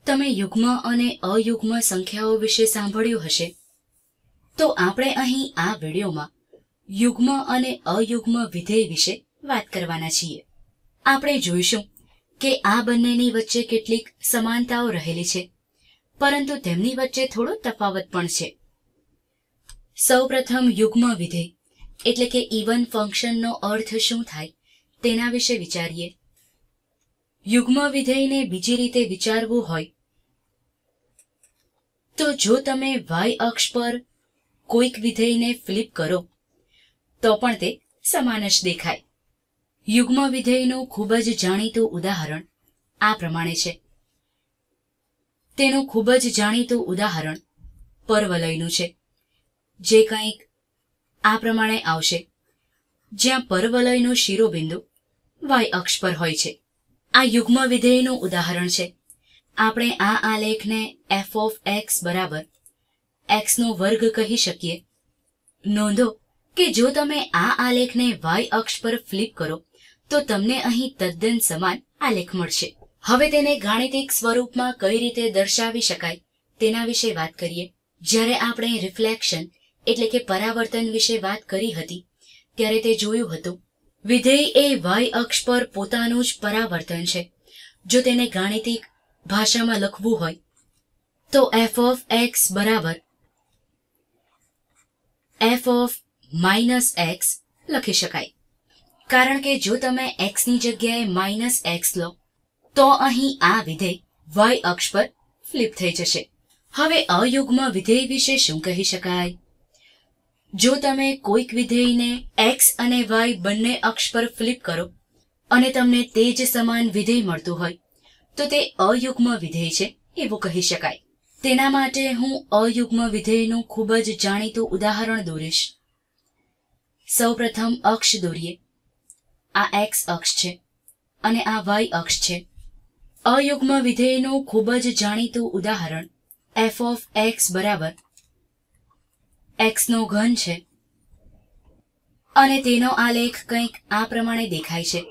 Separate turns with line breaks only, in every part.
તમે યુગ્મ અને અયુગ્મ સંખ્યાઓ વિશે સાંભળ્યું હશે, તો આપણે અહીં આ વિડીયોમાં યુગ્મ અને અયુગ્મ વિધેય વિશે વાત કરવાના છીએ. આપણે જોઈશું કે આ બંનેની વચ્ચે કેટલીક સમાનતાઓ રહેલી છે, પરંતુ તેમની વચ્ચે થોડો તફાવત પણ છે. સૌપ્રથમ યુગ્મ વિધેય એટલે કે ઇવન ફંક્શનનો અર્થ શું થાય તેના વિશે વિચારીએ. યુગ્મ વિધેયને બીજી રીતે વિચારવું હોય તો જો તમે y અક્ષ પર કોઈક વિધેયને ફ્લિપ કરો તો પણ તે સમાન જ દેખાય. યુગ્મ વિધેયનું ખૂબ જ જાણીતું ઉદાહરણ આ પ્રમાણે છે. તેનું ખૂબ જ જાણીતું ઉદાહરણ પરવલયનું છે, જે કંઈક આ પ્રમાણે આવશે, જ્યાં પરવલયનું શિરોબિંદુ y અક્ષ પર હોય છે. આ યુગ્મ વિધેયનું ઉદાહરણ છે. આપણે આ આલેખને f of x બરાબર x નો વર્ગ કહી શકીએ. નોંધો કે જો તમે આ આલેખને y અક્ષ પર ફ્લિપ કરો તો તમને અહીં તદ્દન સમાન આલેખ મળશે. હવે તેને ગાણિતિક સ્વરૂપમાં કઈ રીતે દર્શાવી શકાય તેના વિશે વાત કરીએ. જ્યારે આપણે રિફ્લેક્શન એટલે કે પરાવર્તન વિશે વાત કરી હતી ત્યારે તે જોયું હતું વિધેય એ y અક્ષ પર પોતાનું જ પરાવર્તન છે. જો તેને ગાણિતિક ભાષામાં લખવું હોય તો f of x બરાબર f of માઇનસ x લખી શકાય, કારણ કે જો તમે x ની જગ્યાએ -x લો તો અહીં આ વિધેય y અક્ષ પર ફ્લિપ થઈ જશે. હવે અયુગ્મ વિધેય વિશે શું કહી શકાય? જો તમે કોઈક વિધેયને x અને y બંને અક્ષ પર ફ્લિપ કરો અને તમને તે જ સમાન વિધેય મળતું હોય તો તે અયુગ્મ વિધેય છે એવું કહી શકાય. તેના માટે હું અયુગ્મ વિધેયનું ખૂબ જ જાણીતું ઉદાહરણ દોરીશ. સૌપ્રથમ અક્ષ દોરીએ. આ x અક્ષ છે અને આ y અક્ષ છે. અયુગ્મ વિધેયનું ખૂબ જ જાણીતું ઉદાહરણ f of x બરાબર x નો ઘન છે અને તેનો આલેખ કંઈક આ પ્રમાણે દેખાય છે.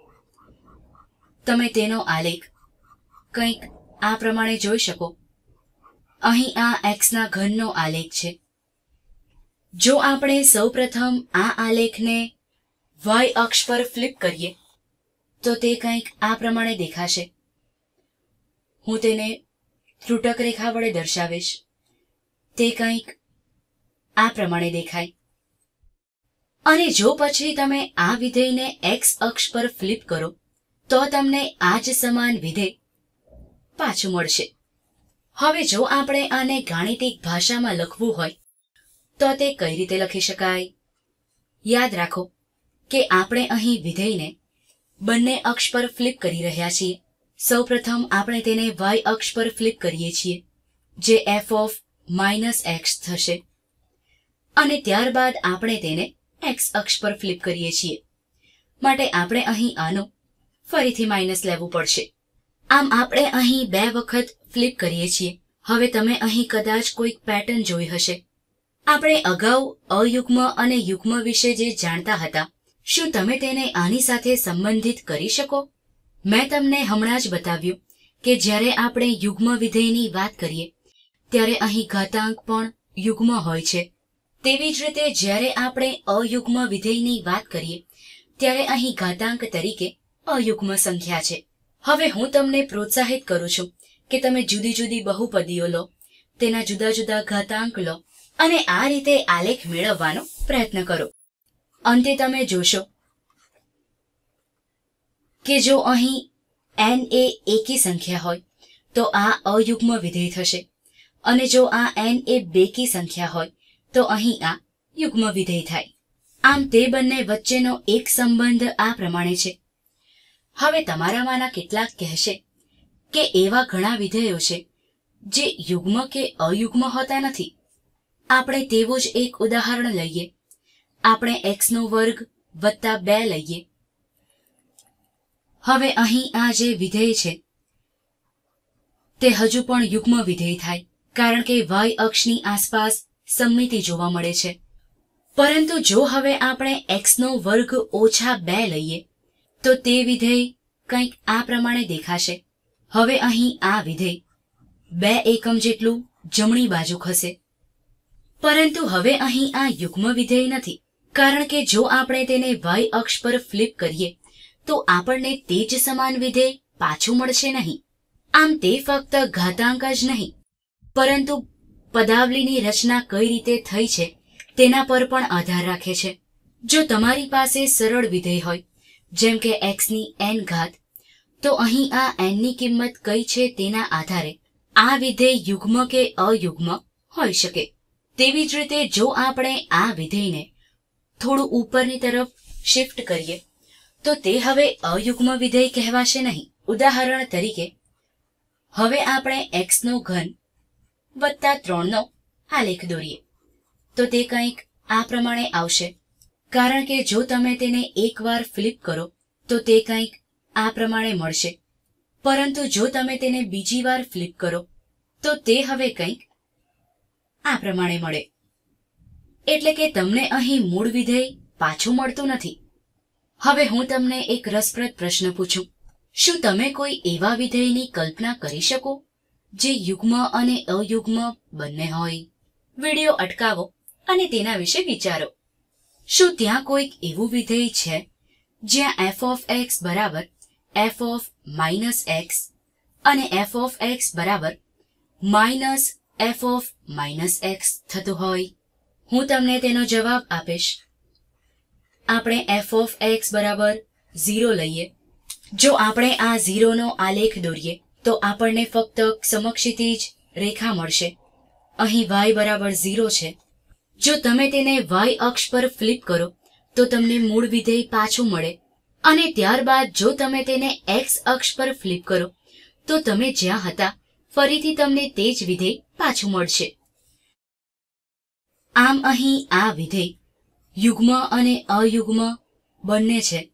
તમે તેનો આલેખ કંઈક આ પ્રમાણે જોઈ શકો. અહીં આ x ના ઘનનો આલેખ છે. જો આપણે સૌપ્રથમ આ આલેખને y અક્ષ પર ફ્લિપ કરીએ તો તે કંઈક આ પ્રમાણે દેખાશે. હું તેને ત્રુટક રેખા વડે દર્શાવીશ. તે કંઈક આ પ્રમાણે દેખાય. અને જો પછી તમે આ વિધેયને x અક્ષ પર ફ્લિપ કરો તો તમને આ જ સમાન વિધેય પાછું મળશે. હવે જો આપણે આને ગાણિતિક ભાષામાં લખવું હોય તો તે કઈ રીતે લખી શકાય? યાદ રાખો કે આપણે અહીં વિધેયને બંને અક્ષ પર ફ્લિપ કરી રહ્યા છીએ. સૌપ્રથમ આપણે તેને y અક્ષ પર ફ્લિપ કરીએ છીએ, જે f of -x થશે, અને ત્યારબાદ આપણે તેને x અક્ષ પર ફ્લિપ કરીએ છીએ, માટે આપણે અહીં આનું ફરીથી માઇનસ લેવું પડશે. આમ આપણે અહીં 2 વખત ફ્લિપ કરીએ છીએ. હવે તમે અહીં કદાચ કોઈક પેટર્ન જોઈ હશે. આપણે અગાઉ અયુગ્મ અને યુગ્મ વિશે જે જાણતા હતા, શું તમે તેને આની સાથે સંબંધિત કરી શકો? મેં તમને હમણાં જ બતાવ્યું કે જ્યારે આપણે યુગ્મ વિધેયની વાત કરીએ ત્યારે અહીં ઘાતાંક પણ યુગ્મ હોય છે. તેવી જ રીતે જ્યારે આપણે અયુગ્મ વિધેયની વાત કરીએ ત્યારે અહીં ઘાતાંક તરીકે અયુગ્મ સંખ્યા છે. હવે હું તમને પ્રોત્સાહિત કરું છું કે તમે જુદી જુદી બહુપદીઓ લો, તેના જુદા જુદા ઘાતાંક લો અને આ રીતે આલેખ મેળવવાનો પ્રયત્ન કરો. અંતે તમે જોશો કે જો અહીં n એ એકી સંખ્યા હોય તો આ અયુગ્મ વિધેય થશે, અને જો આ n એ બેકી સંખ્યા હોય તો અહીં આ યુગ્મ વિધેય થાય. આમ તે બંને વચ્ચેનો એક સંબંધ આ પ્રમાણે છે. હવે તમારામાંના કેટલાક કહેશે કે એવા ઘણા વિધેયો છે જે યુગ્મ કે અયુગ્મ હોતા નથી. આપણે તેવું જ એક ઉદાહરણ લઈએ. આપણે x નો વર્ગ વત્તા 2 લઈએ. હવે અહીં આ જે વિધેય છે તે હજુ પણ યુગ્મ વિધેય થાય, કારણ કે y અક્ષની આસપાસ સમમિતિ જોવા મળે છે. પરંતુ જો હવે આપણે x નો વર્ગ ઓછા 2 લઈએ તો તે વિધેય કંઈક આ પ્રમાણે દેખાશે. હવે અહીં આ વિધેય 2 એકમ જેટલું જમણી બાજુ ખસે. પરંતુ હવે અહીં આ યુગ્મ વિધેય નથી, કારણ કે જો આપણે તેને y અક્ષ પર ફ્લિપ કરીએ તો આપણને તે જ સમાન વિધેય પાછું મળશે નહીં. આમ તે ફક્ત ઘાતાંક જ નહીં, પરંતુ પદાવલીની રચના કઈ રીતે થઈ છે તેના પર પણ આધાર રાખે છે. જો તમારી પાસે સરળ વિધેય હોય, જેમ કે x ની n ઘાત, તો અહીં આ n ની કિંમત કઈ છે તેના આધારે આ વિધેય યુગ્મ કે અયુગ્મ હોઈ શકે. તેવી જ રીતે જો આપણે આ વિધેયને થોડું ઉપરની તરફ શિફ્ટ કરીએ તો તે હવે અયુગ્મ વિધેય કહેવાશે નહીં. ઉદાહરણ તરીકે, હવે આપણે x નો ઘન વત્તા 3 નો આલેખ દોરીએ તો તે કંઈક આ પ્રમાણે આવશે. કારણ કે જો તમે તેને એકવાર ફ્લિપ કરો તો તે કંઈક આ પ્રમાણે મળશે, પરંતુ જો તમે તેને બીજી વાર ફ્લિપ કરો તો તે હવે કંઈક આ પ્રમાણે મળે. એટલે કે તમને અહીં મૂળ વિધેય પાછું મળતું નથી. હવે હું તમને એક રસપ્રદ પ્રશ્ન પૂછું. શું તમે કોઈ એવા વિધેયની કલ્પના કરી શકો જે યુગ્મ અને અયુગ્મ બંને હોય? વિડિયો અટકાવો અને તેના વિશે વિચારો. શું ત્યાં કોઈક એવું વિધેય છે જ્યાં f of x બરાબર f of minus x અને f of x બરાબર minus f of minus x થતું હોય? હું તમને તેનો જવાબ આપીશ. આપણે f of x બરાબર 0 લઈએ. જો આપણે આ 0 નો આલેખ દોરીએ તો આપણને ફક્ત સમક્ષિતિજ રેખા મળશે. અહીં y બરાબર 0 છે. જો તમે તેને y અક્ષ પર ફ્લિપ કરો તો તમને મૂળ વિધેય પાછું મળે, અને ત્યારબાદ જો તમે તેને x અક્ષ પર ફ્લિપ કરો તો તમે જ્યાં હતા ફરીથી તમને તે જ વિધેય પાછું મળશે. આમ અહીં આ વિધેય યુગ્મ અને અયુગ્મ બંને છે.